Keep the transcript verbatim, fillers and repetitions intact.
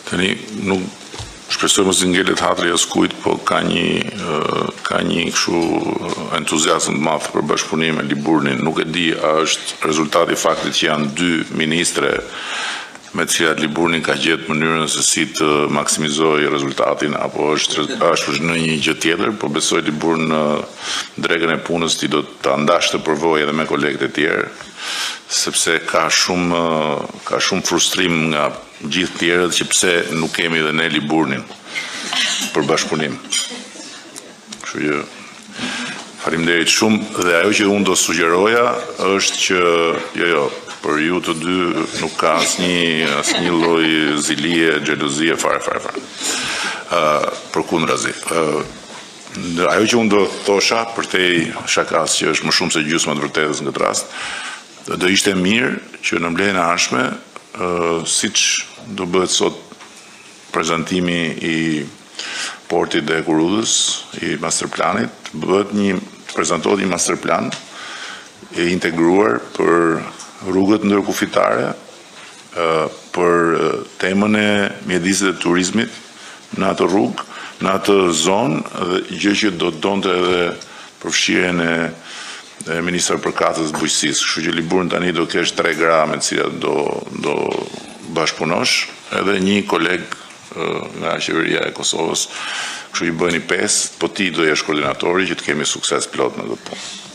Tani nuk shpresoj mos i ngelet hatri as kujt, po ka një ka një kështu entuziazëm të madh për bashkëpunim me Liburnin. Nuk e di a është rezultati i faktit që janë dy ministre me të cilat Liburni ka gjetë mënyrën se si të maksimizojë rezultatin, apo është është në një gjë tjetër, po besoj Liburni në drekën e punës ti do ta ndashte përvojë edhe me kolegët e tjerë, sepse ka shumë ka shumë frustrim nga gjithë tjerët që pse nuk kemi edhe ne Liburnin për bashkëpunim. Kështu që faleminderit shumë dhe ajo që unë do sugjeroja është që jo jo për ju të dy nuk ka asnjë asnjë lloj zilie, xhelozie fare fare fare. Uh, përkundrazi. Uh, ajo që unë do thosha për te shakas që është më shumë se gjysma të vërtetës në këtë rast, do ishte mirë që në mbledhjen e ardhshme, uh, siç do bëhet sot prezantimi i portit dhe Kurudhës, i masterplanit, bëhet një prezantohet një masterplan i integruar për rrugët ndërkufitare, për temën e mjedisit dhe turizmit në atë rrugë, në atë zonë, dhe gjë që do të donte edhe përfshirjen e, e ministra përkatës të bujqësisë. Kështu që Liburni tani do kesh tre gra me të cilat do do bashkëpunosh, edhe një koleg nga qeveria e Kosovës, kështu i bëni pesë, po ti do jesh koordinatori që të kemi sukses plot në këtë punë.